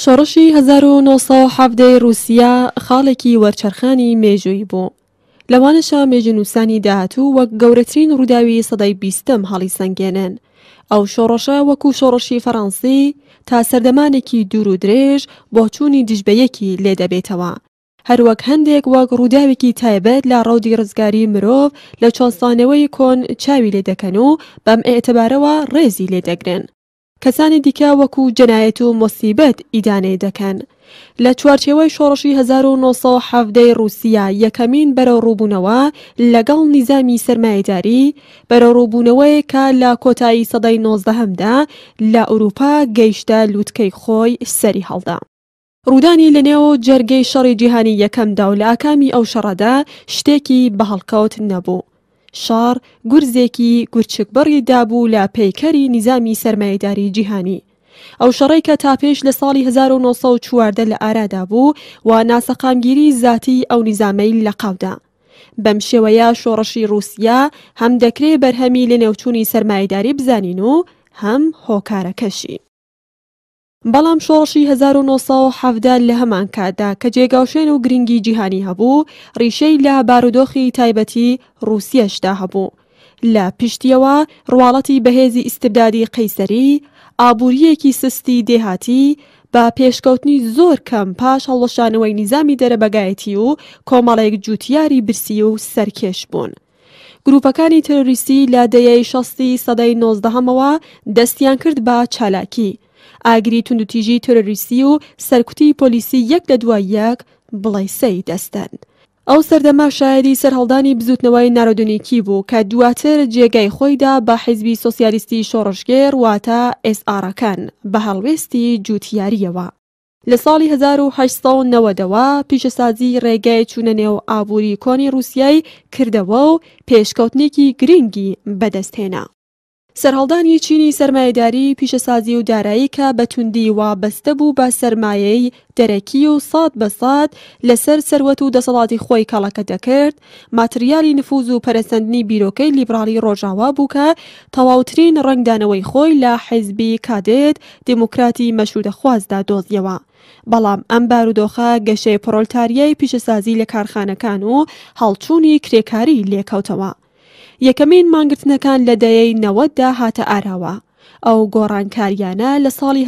شۆڕشی 1970 رووسیا خاڵێکی وەرچەرخانی مێژووی بوو. لەوانەشە مێژونووسانی داهاتوو وەک گەورەترین ڕووداوی سەدەی 20م هەڵی سەنگێنن. ئەو شۆڕشە وەکو شۆڕشی فەڕەنسی تا سەردەمانێکی دوور و درێژ بۆ چوونی دژبەیەکی لێ دەبێتەوە. هەروەک هەندێک وەک ڕووداوێکی تایبەت لە ڕەودی ڕزگاری مرۆڤ لە چۆنسانەوەی کۆن چاوی لێ دەکەن و بەم ئێعتبارەوە ڕێزی لێ دەگرن. کەسانی دیکە وەکو جەنایەت و مۆسیبەت ئیدانەی دەکەن. لە چوارچێوەی شۆڕشی 1970 رووسیا یەکەمین بەرەو ڕووبوونەوە لەگەڵ نیزامی سەرمایەداری بەرەو ڕووبوونەوەی کە لە کۆتایی سەدەی 19دا لە ئەوروپا گەیشتە لووتکەی خۆی سەری هەڵدا. ڕوودانی لەنێو جەرگەی شەڕی جیهانی یەکەمدا و لە ئاکامی ئەو شەڕەدا شتێکی بەهەڵکەوت نەبوو. شار گورزێکی گورچکبڕی دابوو لە پەیکەری نیزامی سەرمایەداری جیهانی. ئەو شەڕەی کە تاپێش لە ساڵی 1940 لە ئارادا بوو و ناسەقامگیری زاتی ئەو نیزامەی لە قاودا. بەم شێوەیە شۆڕشی رووسیا هەم دەکرێت بەرهەمی لە نێوچوونی سەرمایەداری بزانین و هەم هۆکارەکەشی. بەڵام شۆڕشی 1970 لە هەمان کاتدا کە جێگاوشێن و گرنگی جیهانی هەبوو، ڕیشەی لە بارودۆخی تایبەتی رووسیەشدا هەبوو. لە پشتیەوە ڕواڵەتی بەهێزی ئیستبدادی قەیسەری، ئابووریەکی سستی دێهاتی بە پێشکەوتنی زۆر کەم پاش هەڵوەشانەوەی نیزامی دەرەبەگایەتی و کۆمەڵێک جوتیاری برسی و سەرکێش بوون. گروپەکانی تەرۆریستی لە دەیەی 60 سەدەی 19ەوە دەستیان کرد بە چالاکی. ئاگری توندوتیژی تۆرۆریستی و سەرکوتی پۆلیسی یەک لە دوای یەک بڵێسەی دەستن. ئەو سەردەما شایەری سەرهەڵدانی بزوتنەوەی نارۆدونیکی بوو کە دواتر جێگای خۆیدا بە حیزبی سۆسیالیستی شۆڕشگێر واتە SR-ەکان بە هەڵوێستی جوتیاریەوە. لە ساڵی 1890ەوە پیشەسازی ڕێگای چوونە نێو ئابووری کۆنی رووسیای کردەوە و پێشکەوتنێکی گرنگی بەدەستهێنا. سەرهەڵدانی چینی سەرمایەداری پیشەسازی و دارایی کە بە توندی وابەستە بوو بە سەرمایەی دەرەکی و ساد بە ساد لەسەر سەروەت و دەسەڵاتی خۆی کاڵەکە دەکرد، ماتریالی نفوذ و پەرەسەندنی بیرۆکەی لیبرالی ڕۆژاوا بوو کە تەواوترین ڕنگدانەوەی خۆی لە حیزبی کادێت دموکراتی مەشروطەخوازدا دۆزیەوە. بەڵام ئەم بارودۆخە گەشەی پرۆلتاریای پیشەسازی لە کارخانەکان و هەڵچوونی کرێکاری لێکەوتەوە. یەکەمین مانگرتنەکان لە دەیەی 90دا هاتە ئاراوە. ئەو گۆڕانکاریانە لە ساڵی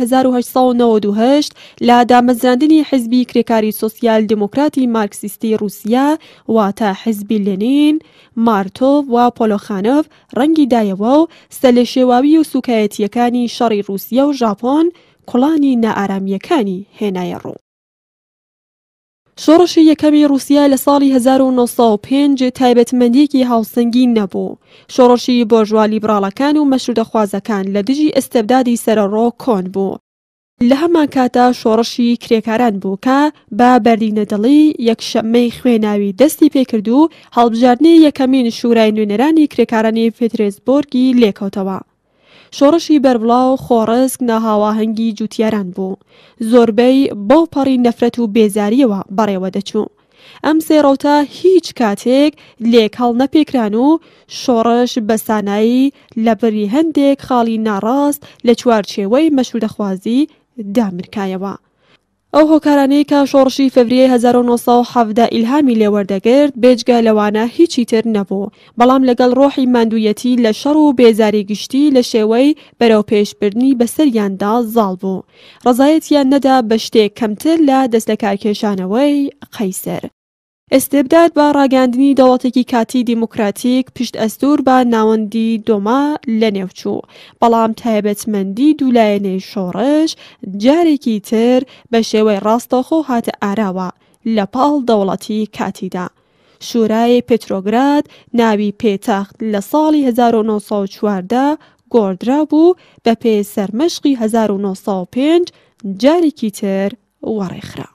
1898 لە دامەزراندنی حیزبی کرێکاری سۆسیال دموکراتی مارکسیستی رووسیا واتە حیزبی لێنین، مارتۆڤ و پۆلۆخانۆڤ ڕەنگی دایەوە و سەرلێشێواوی و سوکایەتیەکانی شەڕی رووسیا و ژاپۆن کوڵانی نائارامیەکانی هێنایە ڕوو. شۆڕشی یەکەمی رووسیا لە ساڵی 1905 تایبەتمەندیەکی هاوسەنگی نەبوو. شۆڕشی بۆژوا لیبراڵەکان و مەشروطەخوازەکان لە دژی ئەستەبدادی سەرەڕۆ کۆن بوو. لە هەمان کاتا شۆڕشی کرێکاران بوو کە بە بەردینەدڵی یەکشەممەی خوێناوی دەستی پێکرد و هەڵبژاردنی یەکەمین شورای نوێنەرانی کرێکارانی پێترزبۆرگی لێکەوتەوە. شۆڕشی بەربڵاو خۆڕسک ناهاواهەنگی جوتیاران بوو. زۆربەی بەو پەڕی نەفرەت و بێزاریەوە بەڕێوە دەچوو. ئەم سێڕەوتە هیچ کاتێک لێک هەڵ نەپێکران و شۆڕش بەسانایی لەبەری هەندێک خاڵی ناڕاست لە چوارچێوەی مەشروطەخوازی دامرکایەوە. ئەو هۆکارانەی کە شۆڕشی فەڤریە 1970 ئیلهامی لێوەردەگرت بێجگە لەوانە هیچی تر نەبوو، بەڵام لەگەڵ ڕۆحی ماندوویەتی لە شەڕ و بێزاری گشتی لە شێوەی بەرەو پێشبردنی بەسەریاندا زاڵ بوو. ڕەزایەتیان نەدا بە شتێک کەمتر لە دەست لە کارکێشانەوەی قەیسەر. ئێستێبداد بە ڕاگەاندنی دەوڵەتێکی کاتی دیموکراتیک پشت ئەستور بە ناوەندی دۆما لە نێوچوو، بەڵام تایبەتمەندی دوولایەنەی شۆڕش جارێکی تر بە شێوەی ڕاستەوخۆ هاتە ئاراوە لە پاڵ دەوڵەتی کاتیدا. شورای پێترۆگراد ناوی پێتەخت لە ساڵی 1914 گۆڕدرا بوو بە پێ سەرمەشقی 1905 جارێکی تر وەڕێخرا.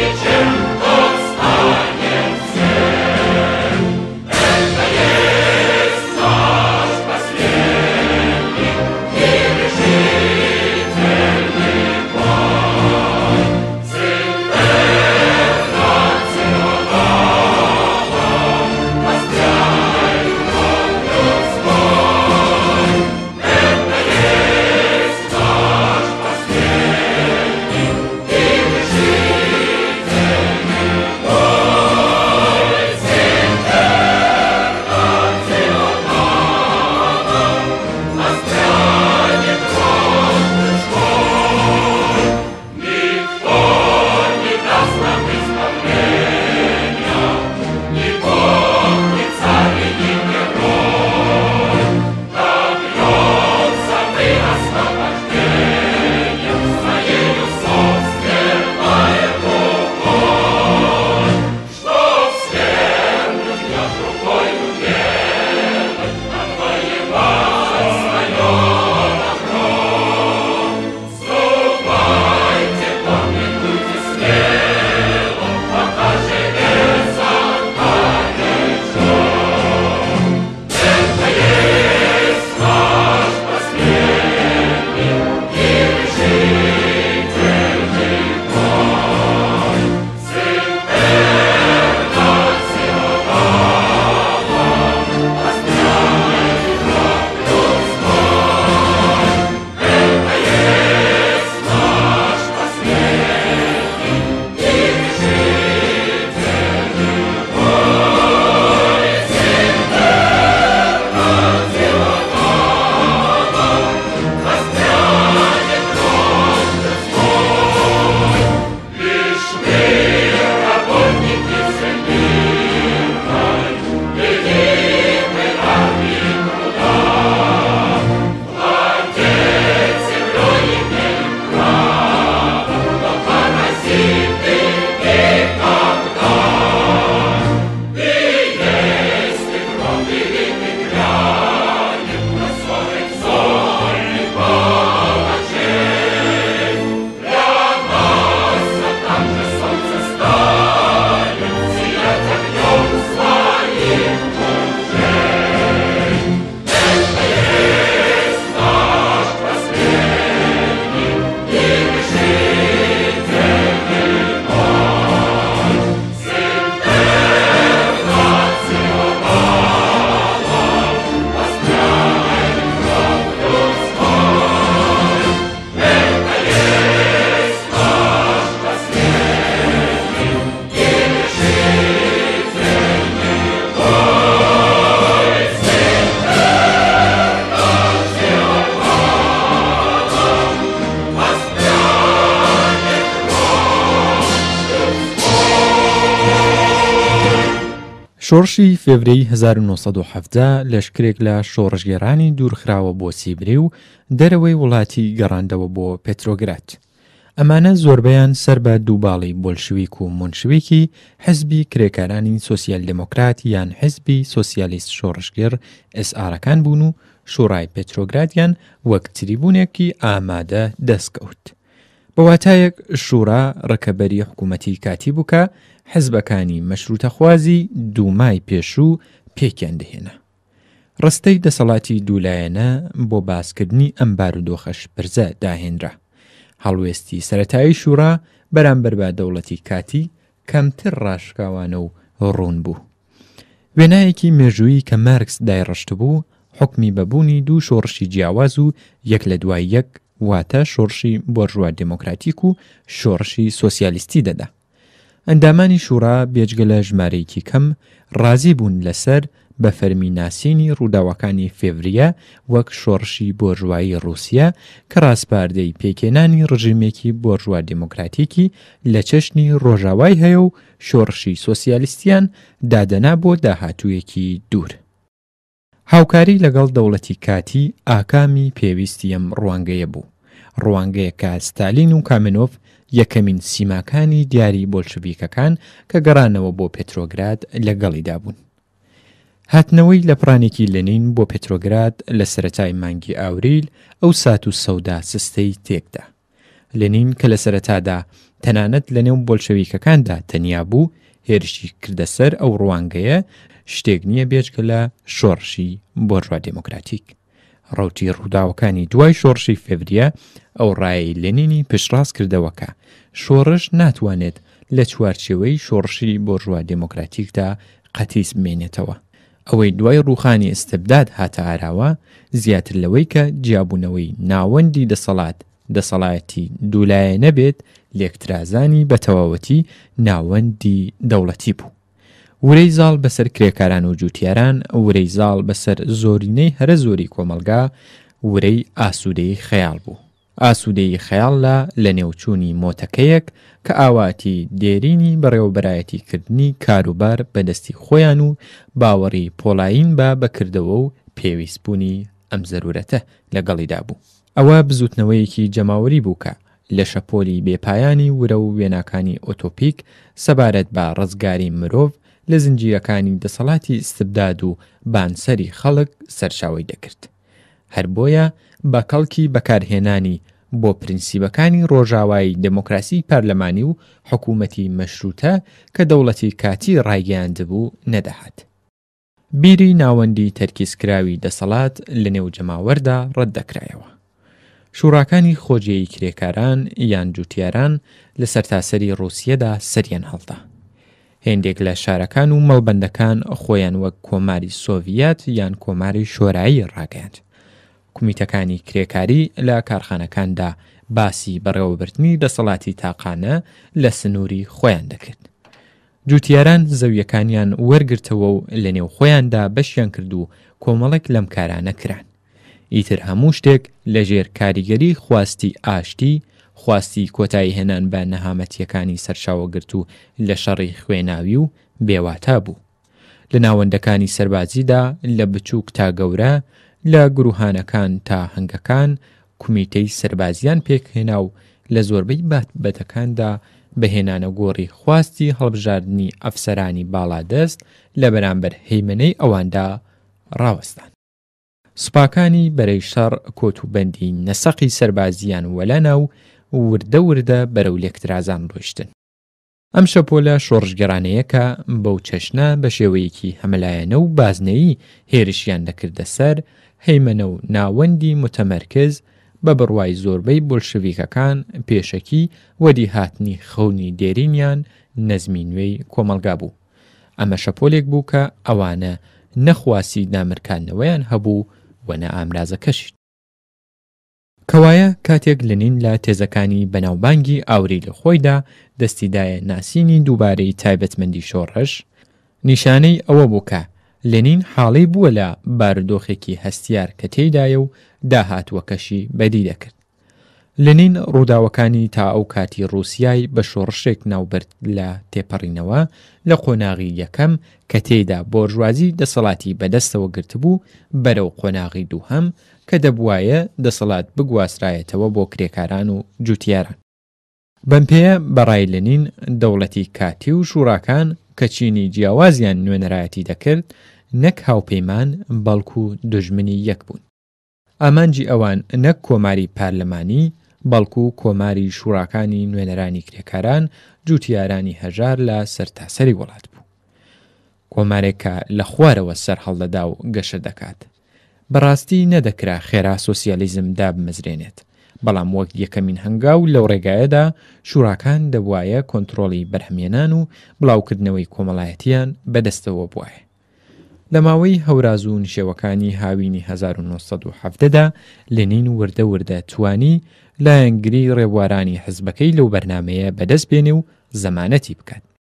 شۆڕشی فێڤرەی 1970 لەشکرێک لە شۆڕژگێڕانی دوورخراوە بۆ سیبری و دەرەوەی وڵاتی گەڕاندەوە بۆ پێترۆگراد. ئەمانە زۆربەیان سەر بە دووباڵی بۆلشویک و مۆنشویکی حزبی کرێکارانی سۆسیال دموکرات یان حزبی سۆسیالیست شۆڕژگێڕ ئێسئارەکان بوون و شۆڕای پێترۆگرادیان وەک تریبونێکی ئامادە دەستکەوت. بەواتایەک شوڕا ڕکەبەری حکوومەتی کاتی بووکە حزبەکانی مەشروتەخوازی دوومای پێشوو پێکیان دەهێنا. ڕستەی دەسەڵاتی دوولایەنە بۆ باسکردنی ئەم بارودۆخەش پرزە داهێنرا. هەڵوێستی سەرەتایی شوڕا بەرامبەر بە دەوڵەتی کاتی کەمتر ڕاشکاوانە و ڕوون بوو. وێنایەکی مێژووی کە مارکس دایڕشت بوو حکمی بەبوونی دوو شۆڕشی جیاواز و یەک لە دوای یەک واتە شۆڕشی بۆرژوا دموکراتیک و شۆڕشی سۆسیالیستی دەدا. ئەندامانی شوڕا بێجگە لە ژمارەیەکی کەم ڕازی بوون لەسەر بە فەرمی ناسینی ڕووداوەکانی فێڤریە وەک شۆڕشی بۆرژوایی ڕووسیا کە ڕاستپاردەی پێکێنانی ڕژیمێکی بۆرژوا دموکراتیکی لە چەشنی ڕۆژاوای هەیە و شۆڕشی سۆسیالیستیان دادەنا بۆ داهاتوویەکی دوور. هاوکاری لەگەڵ دەوڵەتی کاتی ئاکامی پێویستی ئەم ڕوانگەیە بوو. ڕوانگەیە کە ستالین و کامێنۆف یەکەمین سیماکانی دیاری بۆلشەڤیکەکان کە گەڕانەوە بۆ پێترۆگراد لەگەڵیدا بوون. هاتنەوەی لە پڕانێکی لەنین بۆ پێترۆگراد لە سەرەتای مانگی ئاوریل ئەو سات و سەودا سستەی تێکدا. لەنین کە لە سەرەتادا تەنانەت لە نێو بۆلشەویکەکاندا تەنیا بوو هێرشی کردە سەر ئەو ڕوانگەیە شتێک نییە بێجگە لە شۆڕشی بۆرژوا دموکراتیک. ڕەوتی ڕووداوەکانی دوای شۆڕشی فێڤریە ئەو ڕایەی لێنینی پشتڕاست کردەوەکە شۆڕش ناتوانێت لە چوارچێوەی شۆڕشی بۆرژوا دموکراتیکدا قەتیس بمێنێتەوە. ئەوەی دوای ڕوخانی ئستبداد هاتە ئاراوە زیاتر لەوەی کە جیابوونەوەی ناوەندی دەسەڵاتی دوولایە نەبێت لێکترازانی بە تەواوەتی ناوەندی دەوڵەتی بوو. ورەی زاڵ بەسەر کرێکاران و جوتیاران، ورەی زاڵ بەسەر زۆرینەی هەرە زۆری کۆمەلگا، ورەی ئاسوودەی خەیاڵ بوو. ئاسوودەی خەیاڵە لە نێوچوونی مۆتەکەیەک کە ئاواتی دێرینی بەڕێوەبەرایەتی کردنی کاروبار بەدەستی خۆیان و باوەڕی پۆڵاین بە بەکردەوە و پێویستبوونی ئەم زەرورەتە لەگەڵیدا بوو. ئەوە بزوتنەوەیەکی جەماوەری بووکە لە شەپۆلی بێپایانی ورە و وێناکانی ئۆتۆپیک سەبارەت بە ڕزگاری مرۆڤ لە زنجیرەکانی دەسەڵاتی استبداد و بانسەری خەڵک سەرچاوی دەکرد. هەر بۆیە بە کەڵکی بەکارهێنانی بۆ پرینسیبەکانی ڕۆژاوایی دموکراسی پارلەمانی و حکوومەتی مەشروتە کە دەوڵەتی کاتی ڕایگەیاندبوو نەدەهات. بیری ناوەندی تەرکیزکراوی دەسەڵات لە نێو جەماوەردا ڕەت دەکرایەوە. شوراکانی خۆجیەی کرێکاران یان جوتیاران لە سەرتاسەری ڕووسیەدا سەریان هەڵدا. هێندێک لە شارەکان و مەڵبەندەکان خۆیان وەک کۆماری سۆڤیەت یان کۆماری شۆرایی ڕاگەیاند. کومیتەکانی کرێکاری لە کارخانەکاندا باسی بەڕێوەبردنی دەسەڵاتی تاقانە لە سنووری خۆیان دەکرد. جوتیاران زەویەکانیان وەرگرتەوە و لە نێو خۆیاندا بەشیان کرد و کۆمەڵێک لەم کارانە کران. ئیتر هەموو شتێک لە ژێر کاریگەری خواستی ئاشتی، خواستی کۆتایی هێنان بە نەهامەتیەکانی سەرچاوەگرت و لە شەڕی خوێناوی و بێواتە بوو. لە ناوەندەکانی سەربازیدا لە بچووک تا گەورە، لە گروهانەکان تا هەنگەکان کومیتەی سەربازیان پێکهێنا و لە زۆربەی باتبەتەکاندا بەهێنانە گۆڕی خواستی هەڵبژاردننی ئەفسەرانی باڵادەست لە بەرامبەر هەیمنەی ئەواندا ڕاوەستان. سوپاکانی بەرەی شەڕ کۆتوبەندی نەسەقی سەربازیان وەلەنا و وردە وردە بەرەو لێکترازان ڕۆیشتن. ئەم شەپۆلە شۆڕژگەڕانەیەکە بەو چەشنە بە شێوەیەکی هەملایەنە و بازنەیی هێرشیان دەکردە سەر هەیمنە و ناوەندی متەمەرکز بە بڕوای زۆربەی بۆلشەڤیکەکان پێشەکی وەدی هاتنی خەونی دێرینیان نەزمی نوێی کۆمەلگا بوو. ئەمە شەپۆلێک بوو کە ئەوانە نەخواسی دامرکاندنەوەیان هەبوو و نە ئامرازەکەشی. کەوایە کاتێک لەنین لە تێزەکانی بەناوبانگی ئاوری لە خۆیدا دەستیدایە ناسینی دووبارەی تایبەتمەندی شۆڕش، نیشانەی ئەوە بوو کە لەنین حاڵی بووە لە بارودۆخێکی هەستیار کە تێیدایە و داهاتوەکەشی بەدی دەکرد. لەنین ڕووداوەکانی تا ئەو کاتی ڕووسیای بە شۆڕشێک ناوبرد لە تێپەڕینەوە لە قۆناغی یەکەم کە تێیدا بۆرژوازی دەسەڵاتی بەدەستەوە گرتبوو بەرەو قۆناغی دووهەم کە دەبوایە دەسەڵات بگواسرایەتەوە بۆ کرێکاران و جوتیاران. بەم پێیە بەڕای لەنین دەوڵەتی کاتی و شوراکان کە چینی جیاوازیان نوێنەرایەتی دەکرد نەک هاوپەیمان بەڵکو دوژمنی یەک بوون. ئامانجی ئەوان نەک کۆماری پارلەمانی بەڵکو کۆماری شوراکانی نوێنەرانی کرێکاران جوتیارانی هەژار لە سەرتاسەری وڵات بوو. کۆمارێکە لە خوارەوە سەر هەڵدەدا و گەشە دەکات. بەڕاستی نەدەکرا خێرا سۆسیالیزم دابمەزرێنێت، بەڵام وەک یەکەمین هەنگاو لەو ڕێگایەدا شوراکان دەبوایە کۆنتڕۆڵی بەرهەمێنان و بڵاوکردنەوەی کۆمەڵایەتیان بەدەستەوە بوایە. لە ماوەی هەوراز و نشێوەکانی هاوینی 1970دا لەنین وردە وردە توانی لایەنگری ڕێبوارانی حزبەکەی لەو بەرنمەیە بەدەست بێنێ و زەمانەتی بکات.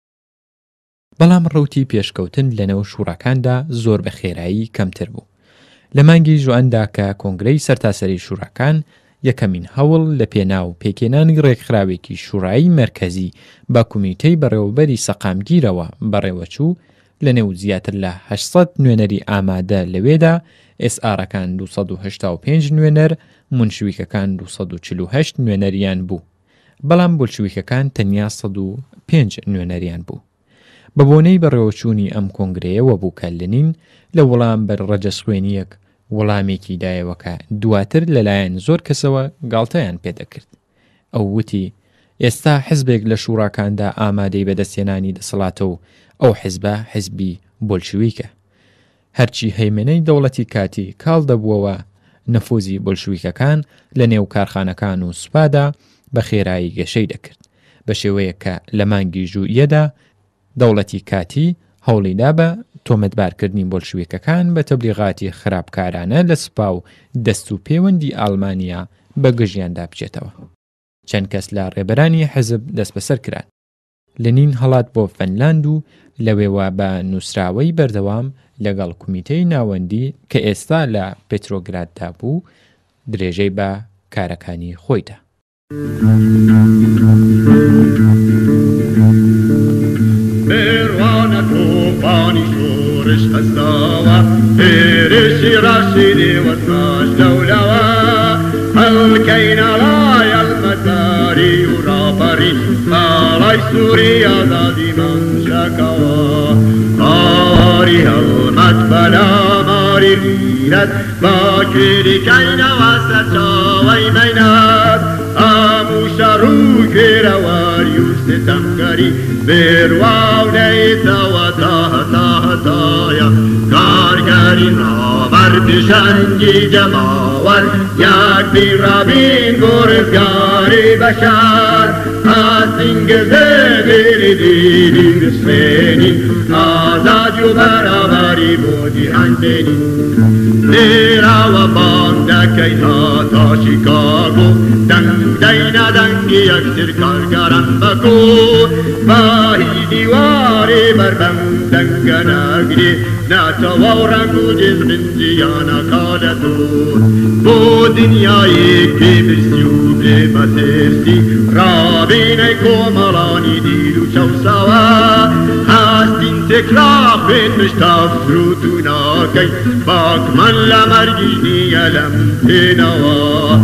بەڵام ڕەوتی پێشکەوتن لەنەو شوراکاندا زۆر بە خێرایی کەمتر بوو. لە مانگی ژوئاندا کە کۆنگرەی سەرتاسەری شوراکان یەکەمین هەوڵ لە پێناو پێکێنانی ڕێکخراوێکی شورایی مەرکەزی بە کومیتەی بەڕێوەبەری سەقامگیرەوە بەڕێوەچوو لە نێو زیاتر لە 800 نوێنەری ئامادە لەوێدا ئێسئارەکان 285 نوێنەر، مونشویکەکان 248 نوێنەریان بوو، بەڵام بۆلشویکەکان تەنیا 105 نوێنەریان بوو. بە بۆنەی بەڕێوەچوونی ئەم کۆنگرەیەوە بوو کە لەنین لە وەڵام بەر ڕەجەسخوێنیەک وەڵامێکی دایەوە کە دواتر لەلایەن زۆر کەسەوە گاڵتەیان پێدەکرد. ئەو وتی ئێستا حزبێک لە شوڕاکاندا ئامادەی بەدەستێنانی دەسەڵاتە و ئەو حزبە حزبی بۆلشویکە. هەرچی هەیمنەی دەوڵەتی کاتی کاڵ دەبووەوە نەفوزی بۆلشویکەکان لە نێو کارخانەکان و سوپادا بە خێرایی گەشەی دەکرد، بە شێوەیە کە لە مانگی ژوئیەدا دەوڵەتی کاتی هەوڵیدا بە تۆمەتبارکردنی بۆلشویکەکان بە تەبلیغاتی خراپکارانە لە سوپا و دەست و پەیوەندی ئاڵمانیا بە گژیاندا بچێتەوە. چەند کەس لە ڕێبەرانی حزب دەست بەسەر کران. لەنین هەڵات بۆ فەنلاند و لەوێوە بە نووسراوەی بەردەوام لەگەڵ کومیتەی ناوەندی کە ئێستا لە پێترۆگراددا بوو درێژەی بە کارەکانی خۆیدا. بێڕوانە تۆفانی شۆڕش هەستاوە هێرشی ڕاشیدی وەزماش دەولەوە هەڵکەینە لای ئەلمەتاری و ڕابەری ماڵای سووری ئازادیمان شەکەوە ئاری هەڵمەت بەلا ماری غیرەت باکوێریکەینەوە سەرچاوەی مەینەت هەموو شەڕ و گێرەواری و ستەمگەری بێڕواو نەیتەوە تا هەتایە کارگەری ڕابەر پێشەنگی جەماوەر یەک بیڕابین بۆ ڕزگاری بەشار ئاسینگزێ بێری دیری بسوێنی ئازادی و بەرابەری بۆ جیهان دێنی لێراوە بانگ دەکەین هەتا شیکاگۆ دەنگ دەینە دەنگی یەکتر کارگەران بەکۆ باهی دیواری بەربەم دەنگە نەگری ناتەوە و ڕەنگ و جزمنجیانەکە لە دوور بۆ دنیایەکی برسی و بێمەترسی ڕابینەی کۆمەڵانی دیر و چەوسەوە هەستین تێکرا خوێن مشتەفروت و ناکەین باکمان لە مەرگی نییە لەم پێنەوە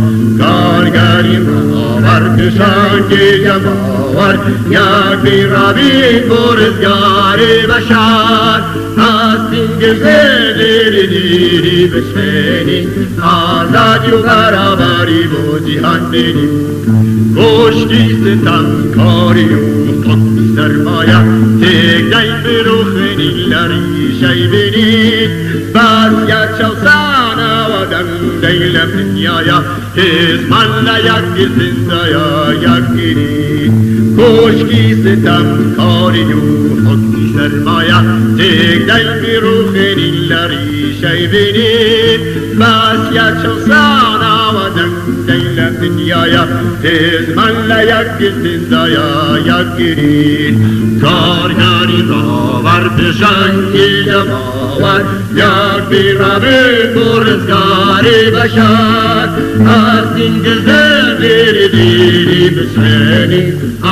کارگەری ڕابەر پێشەنگی جەماوەر یەک بیڕابین بۆ ڕزگاری بەشار هەستین گزێ لێری دیری بسوێنی ئازادی و بەرابەری بۆ جیهان دێنی کۆشکی ستەمکاری و قەتی سەرمایە تێکدەین بروخێنی لە ریشەی بینی بەسیە چەوسانەوە دەنگدەی لە دنیایە هێزمان لە یەک گرتندایە یەکگیری کۆشکی ستەمکاری و قەتی سەرمایە تێکدەین بروخێنی لە ریشەی بینی بەسیە چەوسانەوە دەنگدەی لە دنیایە هێزمان لە یەک گرتندایە یەکگیری کارگەری ڕابەر پێشەنگی جەماوەر یەک بیڕابین بۆ ڕزگاری بەشار هەستین گزێ لێری دیری بسوێنی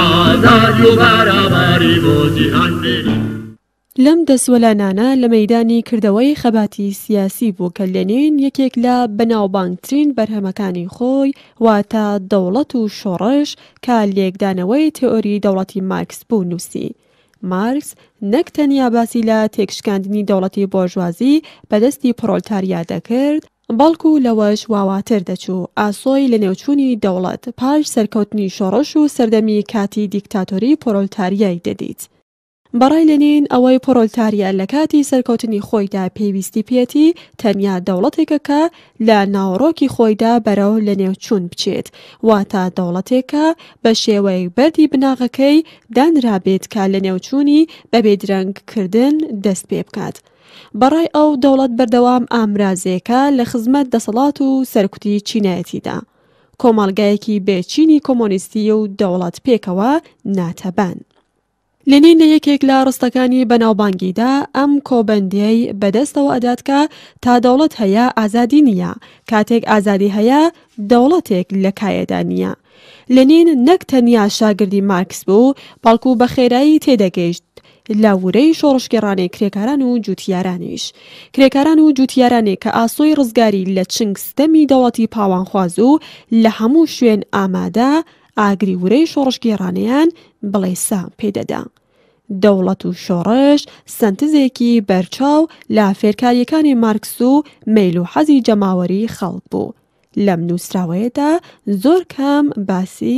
ئازادی و بەرابەری بۆ جیهان دێنی. لەم دەسوەلانانە لە مەیدانی کردەوەی خەباتی سیاسی بوو کە لێنین یەکێک لە بەناوبانگترین بەرهەمەکانی خۆی واتە دەوڵەت و شۆڕش کە لێکدانەوەی تئۆری دەوڵەتی مارکس بوو نووسی. مارکس نەک تەنیا باسی لە تێکشکاندنی دەوڵەتی بۆرژوازی بەدەستی پرۆلتاریا دەکرد، بەڵکو لەوەش واواتر دەچوو ئاسۆی لە نێوچوونی دەوڵەت پاش سەرکەوتنی شۆڕش و سەردەمی کاتی دیکتاتۆری پرۆلتاریای دەدیت. بەڕای لێنین ئەوەی پرۆلتاریا لە کاتی سەرکەوتنی خۆیدا پێویستی پێێتی تەنیا دەوڵەتێکە کە لە ناوڕۆکی خۆیدا بەرەو لە نێوچوون بچێت، واتە دەوڵەتێکە بە شێوەی بەردی بناغەکەی دانرابێت کە لە نێوچوونی بە بێدرەنگکردن دەست پێ بکات. بەڕای ئەو دەوڵەت بەردەوام ئامرازێکە لە خزمەت دەسەڵات و سەرکوتی چینایەتیدا، کۆمەڵگایەکی بێچینی کۆمۆنیستی و دەوڵەت پێکەوە ناتەبان. لێنین لە یەکێک لە ڕستەکانی بەناوبانگیدا ئەم کۆبەندەی بەدەستەوە ئەدات کە تا دەوڵەت هەیە ئازادی نییە، کاتێک ئازادی هەیە دەوڵەتێک لە کایەدا نییە. لێنین نەک تەنیا شاگردی مارکس بوو، بەڵکو بە خێرایی تێدەگەیشت لە وورەی شۆڕشگەڕانی کرێکاران و جوتیارانیش. کرێکاران و جوتیارانی کە ئاسۆی ڕزگاری لە چنگستەمی دەوڵەتی پاوانخواز و لە هەموو شوێن ئامادە ئاگری وورەی شۆڕشگێڕانیان بڵێسا پێدەدا. دەوڵەت و شۆڕش سنتزێکی بەرچاو لە فێرکاریەکانی مارکس و مەیل و حەزی جەماوەری خەڵک بوو. لەم نووسراوەیەدا زۆر کەم باسی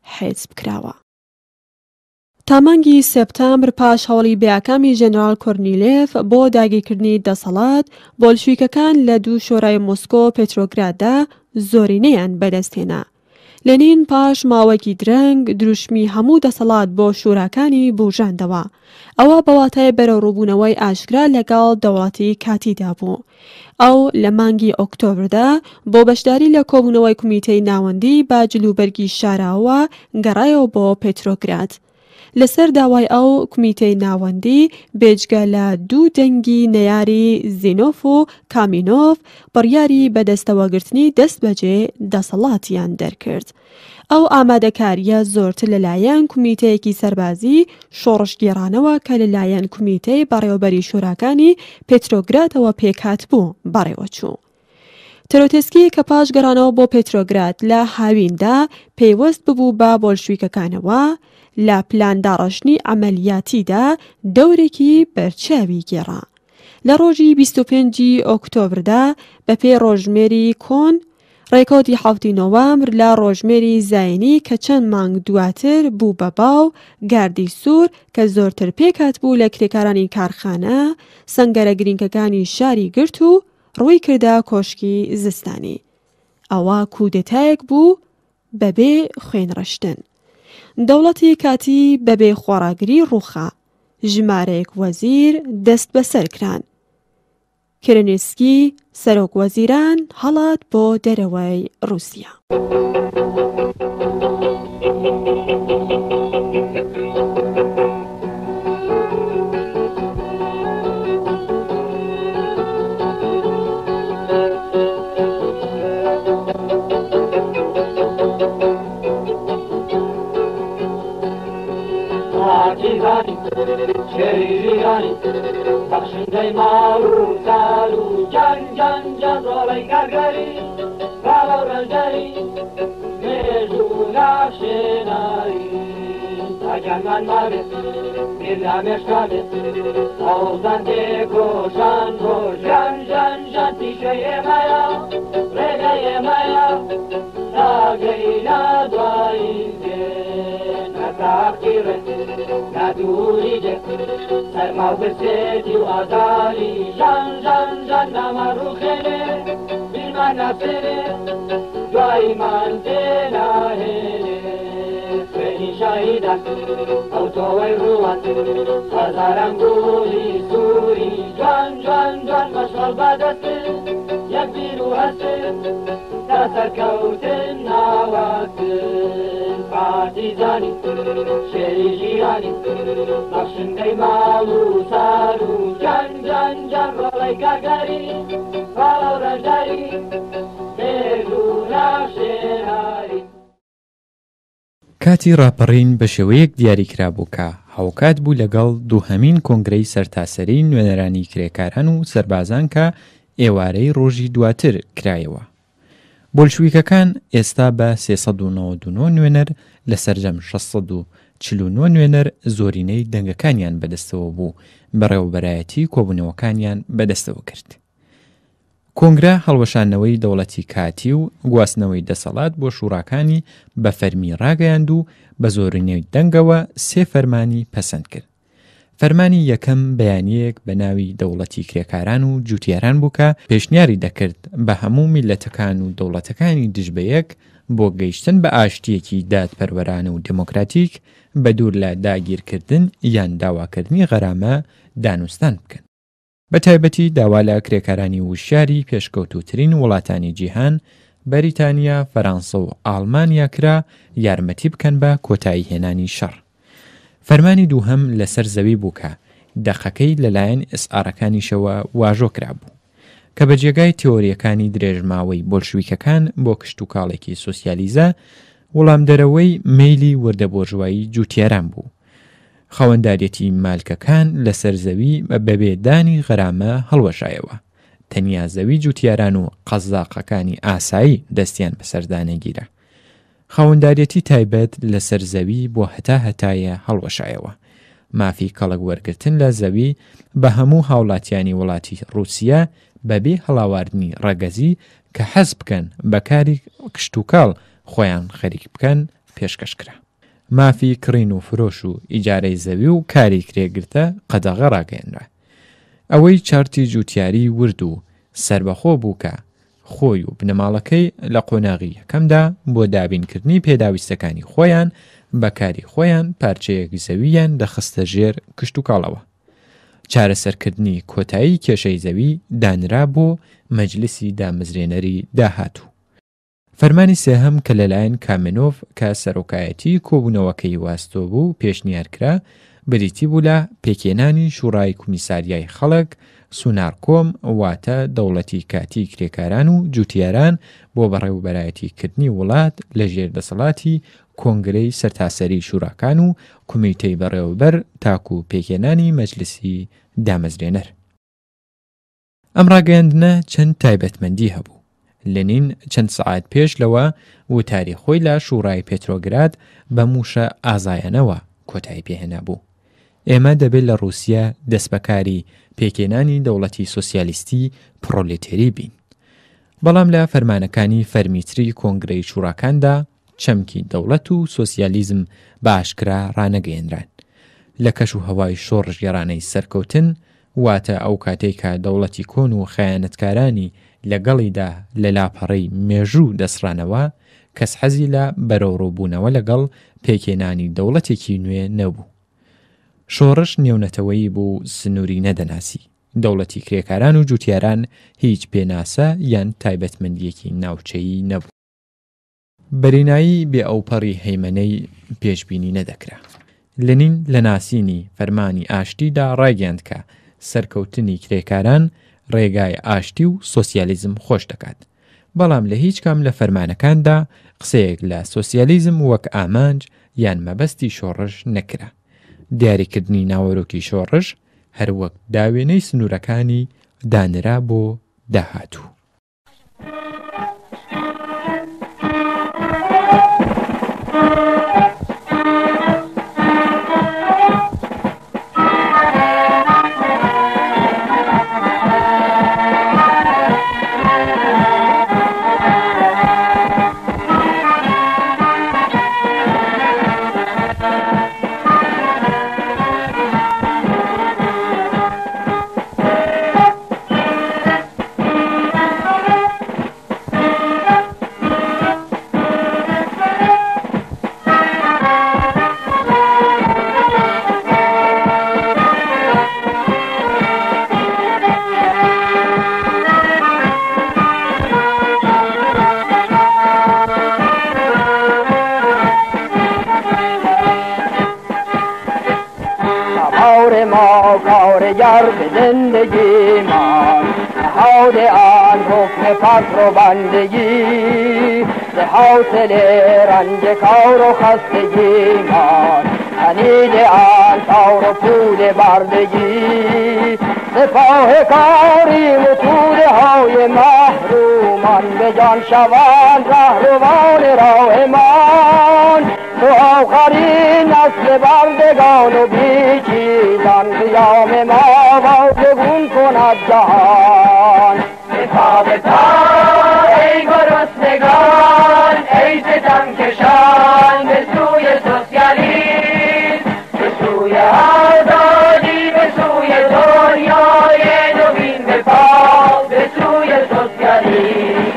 حزب کراوە. تامانگی سپتامبر پاش هەوڵی بێئەکامی ژێنەرال کۆرنیلێف بۆ داگیرکردنی دەسەڵات بۆلشویکەکان لە دوو شۆرای مۆسکۆ و پێترۆگراددا زۆرینەیان بەدەستهێنا. لەنین پاش ماوەکی درەنگ دروشمی هەموو دەسەڵات بۆ شوراکانی بوژاندەوە. ئەوە بەواتای بەرەوڕووبوونەوەی ئاشکرا لەگەڵ دەوڵەتی کاتیدا بوو. ئەو لە مانگی ئۆکتۆبردا بۆ بەشداری لە کۆبوونەوەی کومیتەی ناوەندی با جلوبەرگی شاراوە گەڕایەوە بۆ پێترۆگراد. لەسەر داوای ئەو کومیتەی ناوەندی بێجگە لە دوو دەنگی نەیاری زینۆف و کامینۆف بڕیاری بەدەستەوەگرتنی دەست بەجێ دەسەڵاتیان دەرکرد. ئەو ئامادەکاریە زۆرتر لەلایەن کومیتەیەکی سەربازی شۆڕشگێڕانەوە کە لەلایەن کومیتەی بەڕێوەبەری شوراکانی پێترۆگرادەوە پێکات بوو بەڕێوەچوو. ترۆتسکی کە پاش گەڕانەوە بۆ پێترۆگراد لە هاویندا پەیوەست ببوو بە بۆلشویکەکانەوە، لە پلانداڕەشنی ئەمەلیاتیدا دەورێکی بەرچاوی گێڕا. لە ڕۆژی 25 ئۆکتۆبردا بەپێی ڕۆژمێری کۆن ڕێکۆتی 7 نۆڤەمبر لە ڕۆژمێری زاینی کە چەند مانگ دواتر بوو بە باو گاردی سوور کە زۆرتر پێکات بوو لە کرێکارانی کارخانە سەنگەرە گرینگەکانی شاری گرت و ڕووی کردا کۆشکی زستانی. ئەوە کودێتایەک بوو بەبێ خوێنڕەشتن. دەوڵەتی کاتی بەبێ خۆڕاگری ڕووخا، ژمارەیەک وەزیر دەست بەسەر کران. کرنسکی سەرۆک وەزیران هەڵات بۆ دەرەوەی رووسیا. شیریانی بخشنده مارو سالو جان جان جان رای گرگری بالا رنجری میجونا شنایی تاجان من ماره میرنا مشکاله آوزان دکوشان رو جان جان جان پیشه مایا رگای مایا ناگینا دواییده نتاقیره ندوریده سرما بسیدی و آزاری جان جان جان نمارو خیلی بیلمان نفسیره دوای من دناهیره فیلی شاهیدن او توی روان هزارم گولی سوری جان جان جان مشغل بدسته یک بیرو هسته نسر کوتن نواتن پارتیزانی شیری جیرانی بخشنده مالو سالو جان جان جان رای گرگری بالا رنجاری بگو نشناری. کاتی ڕاپەڕین بە شێوەیەک دیاریکرابوو کە هاوکات بوو لەگەڵ دووهەمین کۆنگرەی سەرتاسەریی نوێنەرانی کرێکاران و سەربازان کە ئێوارەی ڕۆژی دواتر کرایەوە. بۆلشویکەکان ئێستا بە 399 نوێنەر لە سەرجەم 649 نوێنەر زۆرینەی دەنگەکانیان بەدەستەوە بوو بەڕێوەبەرایەتی کۆبوونەوەکانیان بەدەستەوە کرد. کۆنگرە هەڵوەشانەوەی دەوڵەتی کاتی و گواستنەوەی دەسەڵات بۆ شوڕاکانی بە فەرمی ڕاگەیاند و بە زۆرینەی دەنگەوە 3 فەرمانی پەسەند کرد. فەرمانی یەکەم بەیانیەک بە ناوی دەوڵەتی کرێکاران و جوتیاران بوو کە پێشنیاری دەکرد بە هەموو میلەتەکان و دەوڵەتەکانی دژبەیەک بۆ گەیشتن بە ئاشتیەکی دادپەروەرانە و دموکراتیک بە دوور لە داگیرکردن یان داواکردنی غەرامە دانوستان بکەن. بە تایبەتی داوا لە کرێکارانی وشاری پێشکەوتووترین وڵاتانی جیهان بەریتانیا، فەرانسە و ئاڵمانیا کرا یارمەتی بکەن بە کۆتایی هێنانی شەڕ. فەرمانی دووهەم لەسەر زەوی بوو کە دەقەکەی لەلایەن ئسعارەکانیشەوە واژۆ کرابوو کە بە جێگای تیۆریەکانی درێژماوەی بۆلشویکەکان بۆ کشت و کاڵێکی سۆسیالیزە وەڵامدەرەوەی مەیلی وردەبۆژوایی جوتیاران بوو. خاوەنداریەتی مالکەکان لەسەر زەوی بەبێدانی غەرامە هەڵوەشایەوە. تەنیا زەوی جوتیاران و قەزاقەکانی ئاسایی دەستیان بەسەردانەگیرە. خاوەنداریەتی تایبەت لەسەر زەوی بۆ هەتایە هەڵوەشایەوە. مافی کەڵک وەرگرتن لە زەوی بە هەموو هاوڵاتیانی وڵاتی رووسیا بەبێ هەڵاواردنی ڕەگەزی کە حەز بکەن بەکاری کشت و کاڵ خۆیان خەریک بکەن پێشکەشکرا. مافی کڕین و فرۆش و ئیجارەی زەوی و کاری کرێگرتە قەدەغە ڕاگەیەنرا. ئەوەی چارتی جوتیاری ورد و سربەخۆ بوو کە خۆی و بنەماڵەکەی لە قۆناغی یەکەمدا بۆ دابینکردنی پێداویستەکانی خۆیان بەکاری خۆیان پارچەیەکی زەوییان دەخستە ژێر کشت و کاڵەوە. چارەسەرکردنی کۆتایی کێشەی زەوی دانرا بۆ مەجلیسی دامەزرێنەری داهاتوو. فەرمانی سێهەم کە لەلایەن کامێنۆڤ کە سەرۆکایەتی کۆبوونەوەکەی واستۆ بوو پێشنیارکرا بریتی بوو لە پێکێنانی شوڕای کومیساریای خەڵک سونارکۆم واتە دەوڵەتی کاتی کرێکاران و جوتیاران بۆ بەڕێوەبەرایەتیکردنی وڵات لە ژێردەسەڵاتی کۆنگرەی سەرتاسەری شوراکان و کومیتەی بەڕێوەبەر تاکو و پێکێنانی مەجلیسی دامەزرێنەر. ئەم ڕاگەیاندنە چەند تایبەتمەندی هەبوو. لەنین چەند سەعات پێش لەوە وتاری خۆی لە شوڕای پێترۆگراد بە موشە ئازایەنەوە کۆتایی پێهێنا بوو. ئێمە دەبێت لە رووسیا دەستبەکاری پێکێنانی دەوڵەتی سۆسیالیستی پرۆلێتێری بین. بەڵام لە فەرمانەکانی فەرمیتری کۆنگرەی شوراکاندا چەمکی دەوڵەت و سۆسیالیزم باشکرا ڕانەگەیەنران. لە کەش و هەوای شۆڕژگەڕانەی سەرکەوتن واتە ئەو کاتێک کە دەوڵەتی کۆن و خەیانەتکارانی لەگەڵیدا لە لاپەڕەی مێژوو دەسڕانەوە کەس حەزی لە بەرەوڕووبوونەوە لەگەڵ پێکێنانی دەوڵەتێکی نوێ نەبوو. شۆڕش نێونەتەوەیی بوو سنووری نەدەناسی. دەوڵەتی کرێکاران و جوتیاران هیچ پێناسە یان تایبەتمەندیەکی ناوچەیی نەبوو. بەرینایی بێ ئەوپەڕی هەیمەنەی پێشبینی نەدەکرا. لەنین لە ناسینی فەرمانی ئاشتیدا ڕایگەیاند کە سەرکەوتنی کرێکاران ڕێگای ئاشتی و سۆسیالیزم خۆش دەکات. بەڵام لە هیچ کام لە فەرمانەکاندا قسەیەک لە سۆسیالیزم وەک ئامانج یان مەبەستی شۆڕش نەکرا. دیاریکردنی ناوەرۆکی شۆڕش هەروەک داوێنەی سنوورەکانی دانرا بۆ داهاتوو. زندگی من نهاد آن حکم فقر و بندگی به حاصل رنج کار و خستگی من تنید آن تار و پود بردگی سپاه کاری و توده های محرومان به جان شوند رهروان راه من تو آخرین نسل بردگان و بیچیزان قیام ما واجبون کند جهان بپا ای گرسنگان ای ستم کشان به سوی سوسیالیسم به سوی آزادی به سوی دنیای نوین بپا به سوی سوسیالیسم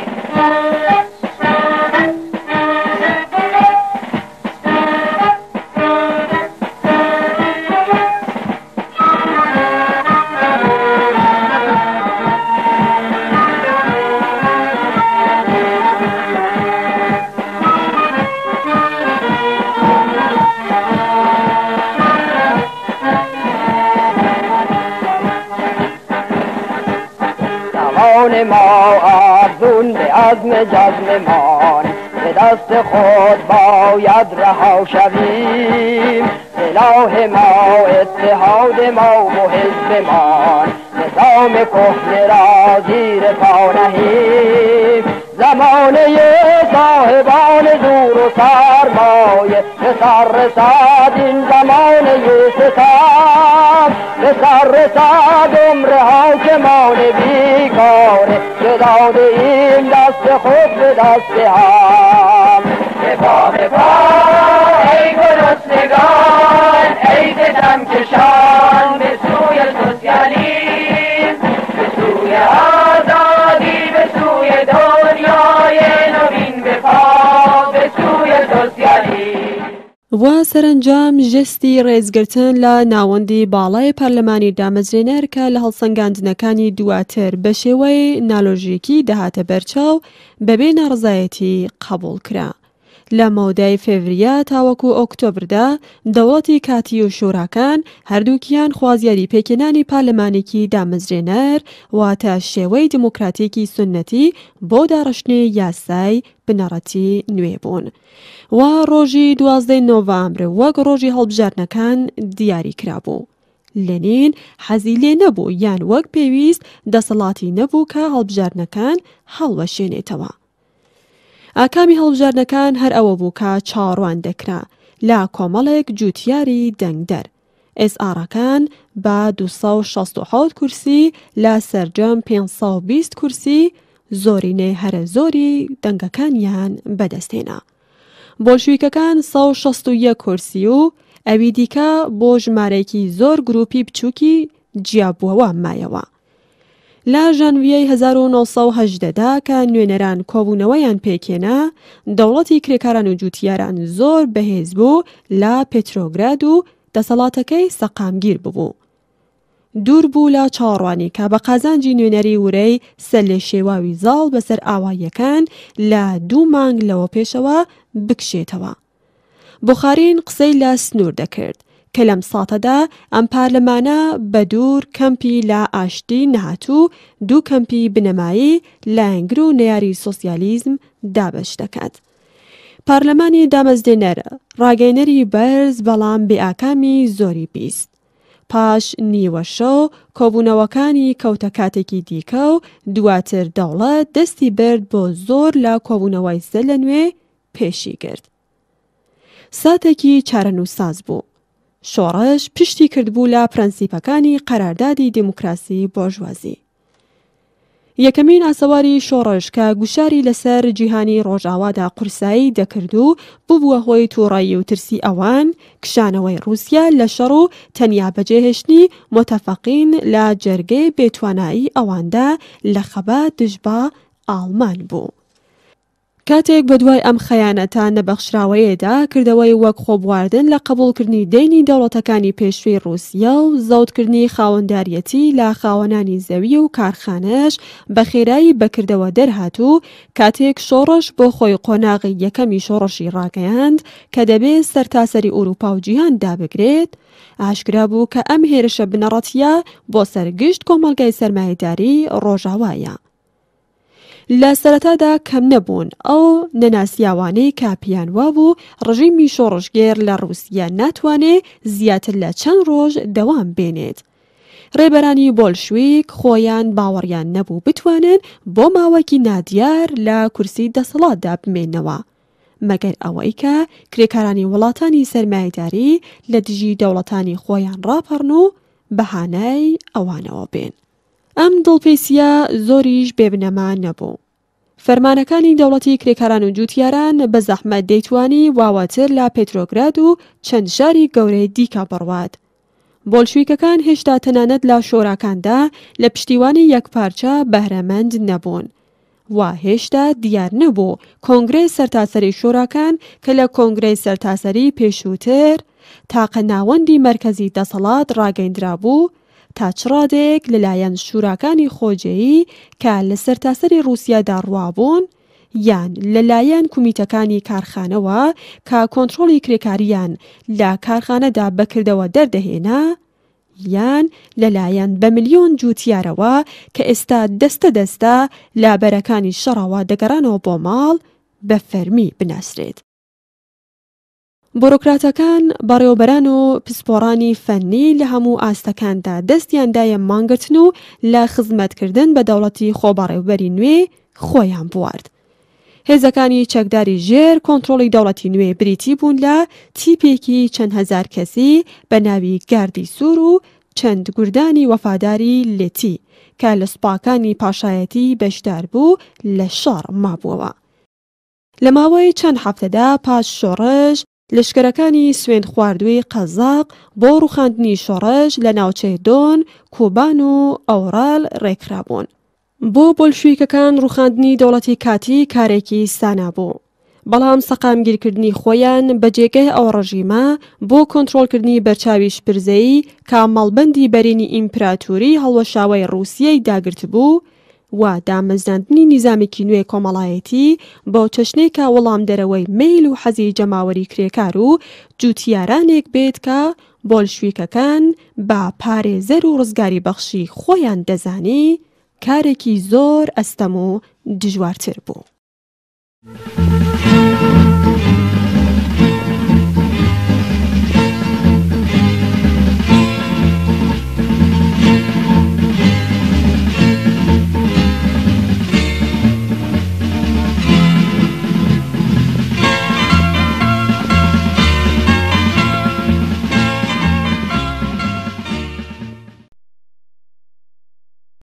ما افزون به عزم جزممان به دست خود باید رها شویم سلاح ما اتحاد ما و حزب ما نظام کهنه را زیر پا نهیم زمانه صاحبان زور و سرمایه به سر رسد این زمانه ستم به سر رسد عمر حاکمان بیگانه که داده این دست خود به دست هم به پا قدم کشان به سوی سوسیالیسم، به سوی آزادی، به سوی دنیای نوین بپا، به سوی سوسیالیسم. و سەرنجام ژستی ڕێزگرتن لە ناوەندی باڵای پەرلەمانی دامەزرێنەر کە لە هەڵسەنگاندنەکانی دواتر بە شێوەی نالۆژیکی دەهاتە بەرچاو بەبێ ناڕزایەتی قبول کرا. لە مەودای فێڤریە تاوەکو ئۆکتۆبردا دەوڵەتی کاتی و شوراکان هەردووکیان خوازیاری پێکێنانی پارلەمانێکی دامەزرێنەر واتە شێوەی دموکراتێکی سنەتی بۆ داڕشتنی یاسای بنەڕەتی نوێ بوون. و ڕۆژی 12 نۆڤامبر وەک ڕۆژی هەڵبژاردنەکان دیاری کرابوو. لێنین حەزی لێ نەبوو یان وەک پێویست دەسەڵاتی نەبوو کە هەڵبژاردنەکان هەڵوەشێنێتەوە. ئاکامی هەڵبژاردنەکان هەر ئەوە بوو کە چاڕوان دەکرا لە کۆمەڵێک جوتیاری دەنگدەر. ئێسئارەکان بە 267 کورسی لە سەرجەم 520 کورسی زۆرینەی هەرە زۆری دەنگەکانیان بەدەستێنا. بۆلشویکەکان 161 کورسی و ئەوی دیکە بۆ ژمارەیەکی زۆر گروپی بچووکی جیاببووەوە مایەوە. لە ژانڤیەی 1980دا کە نوێنەران کۆبوونەوەیان پێکێنا، دەوڵەتی کرێکاران و جوتیاران زۆر بەهێز بوو لە پێترۆگراد و دەسەڵاتەکەی سەقامگیر ببوو. دوور بوو لە چاڕوانی کە بە قازانجی نوێنەری ورەی سەر لێ شێواوی زاڵ بەسەر ئاواییەکان لە 2 مانگ لەوە پێشەوە بکشێتەوە. بوخارین قسەی لە سنوور دەکرد کە لەم ساتەدا ئەم پارلەمانە بە دوور کەمپی لە ئاشتی نهاتوو 2 کەمپی بنەمایی لایەنگر و نەیاری سۆسیالیزم دابەش دەکات. پارلەمانی دامەزرێنەر ڕاگەیەنەری بەرز بەڵام بێئاکامی زۆری بیست. پاش نیوە شەو کۆبوونەوەکانی کەوتە کاتێکی دیکە و دواتر دەوڵەت دەستی برد بۆ زۆر لە کۆبوونەوەی سەر لە نوێ پێشی کرد. ساتێکی چارەنووساز بوو. شۆڕش پشتی کردبوو لە پرەنسیپەکانی قەراردادی دیموکراسی بۆژوازی. یەکەمین ئاسەواری شۆڕش کە گوشاری لەسەر جیهانی ڕۆژئاوادا قورسایی دەکرد و ببووە هۆی تووڕایی و ترسی ئەوان کشانەوەی رووسیا لە شەڕ و تەنیا بەجێهێشتنی مۆتەفەقین لە جەرگەی بێتوانایی ئەواندا لە خەبات دژبە ئاڵمان بوو. کاتێک بەدوای ئەم خەیانەتە نەبەخشراوەیەدا کردەوەی وەک خۆبواردن لە قبولکردنی دەینی دەوڵەتەکانی پێشووی رووسیا و زەوتکردنی خاوەنداریەتی لە خاوەنانی زەوی و کارخانەش بە خێرایی بەکردەوە دەرهاتوو، کاتێک شۆڕش بۆ خۆی قۆناغی یەکەمی شۆڕشی ڕاگەیاند کە دەبێت سەرتاسەری ئوروپا و جیهان دابگرێت، ئاشکرا بوو کە ئەم هێرشە بنەڕەتیە بۆ سەرگشت کۆمەڵگەی سەرمایەداری ڕۆژاوایە. لە سەرەتادا کەم نەبوون ئەو نەناسیاوانەی کاپیان وابوو ڕژیمی شۆڕشگێر لە رووسیا ناتوانێت زیاتر لە چەند ڕۆژ دەوام بێنێت. ڕێبەرانی بۆلشویک خۆیان باوەڕیان نەبوو بتوانن بۆ ماوەکی نادیار لە کورسی دەسەڵاتدا بمێنەوە، مەگەر ئەوەی کە کرێکارانی وڵاتانی سەرمایەداری لە دژی دەوڵەتانی خۆیان ڕاپەڕن و بەهانای ئەوانەوە بێن. ئەم دڵپێسیە زۆریش بێبنەما نەبوو. فەرمانەکانی دەوڵەتی کرێکاران و جوتیاران بە زەحمەت دەیتوانی واوەتر لە پێترۆگراد و چەند شاری گەورەی دیکە بڕوات. بۆلشویکەکان هێشتا تەنانەت لە شۆراکاندا لە پشتیوانی یەکپارچە بەهرەمەند نەبوون. و هێشتا دیار نەبوو کۆنگرەی سەرتاسەری شۆراکان کە لە کۆنگرەی سەرتاسەری پێشووتر تاقە ناوەندی مەرکەزی دەسەڵات ڕاگەیەندرا بوو تا چڕادێک لەلایەن شوراکانی خۆجێیی کە لە سەرتاسەری رووسیادا ڕوابوون یان لەلایەن کومیتەکانی کارخانەوە کە کۆنتڕۆڵی کرێکاریان لە کارخانەدا بەکردەوە دەردەهێنا، یان لەلایەن بە ملیۆن جوتیارەوە کە ئێستا دەستە دەستە لابەرەکانی شەڕەوە دەگەڕانەوە بۆ ماڵ بە فەرمی بناسرێت. بۆڕۆکراتەکان بەڕێوەبەران و پسپۆڕانی فەنی لە هەموو ئاستەکاندا دەستیاندایە مانگرتن و لە خزمەتکردن بە دەوڵەتی خۆبەڕێوەبەری نوێ خۆیان بوارد. هێزەکانی چەکداری ژێر کۆنتڕۆڵی دەوڵەتی نوێ بریتی بوون لە تیپێکی چەند هەزار کەسی بە ناوی گاردی سوور و چەند گوردانی وەفاداری لێتی کە لە سوپاکانی پاشایەتی بەشدار بوو لە شەڕ مابووەوە. لە ماوەی چەند هەفتەدا پاش شۆڕش لشکرەکانی سوێند خواردووی قەزاق بۆ ڕوخاندنی شۆڕش لە ناوچەی دۆن، کوبان و ئەوڕال ڕێکرابوون. بۆ بۆلشویکەکان ڕوخاندنی دەوڵەتی کاتی کارێکی سانا بوو. بەڵام سەقامگیرکردنی خۆیان بە جێگەی ئەو ڕژیمە بۆ کۆنتڕۆڵکردنی بەرچاوی شپرزەیی کامەڵبەندی بەرینی ئیمپراتوری هەڵوەشاوی ڕووسیەی داگرت بوو و دامەزراندنی نیزامێکی نوێ کۆمەڵایەتی بۆ چەشنەی کا وەڵام دەرەوەی میل و حەزی جەماوەری کرێکار و جوتیارانێک بێت کە بۆلشویکەکان با پارێزەر و ڕزگاری بەخشی خۆیان دەزانی کارێکی زۆر ئەستەم و دژوارتر بوو.